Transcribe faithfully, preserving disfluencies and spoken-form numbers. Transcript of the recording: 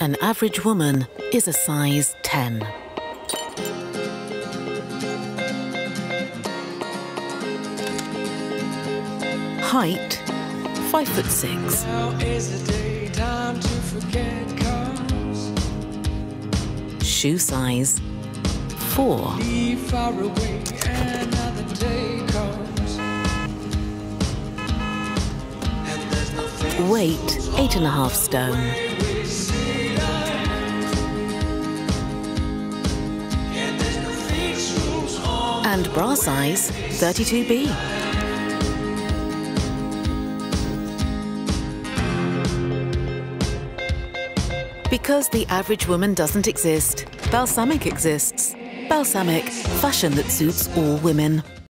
An average woman is a size ten. Height, five foot six. Now is the day, time to forget comes. Shoe size, four. Leave far away, another day comes. And there's nothing Weight, eight and a half stone. we see life. And there's no fixed rules on. And bra size, thirty-two B. Because the average woman doesn't exist, Balsamic exists. Balsamic, fashion that suits all women.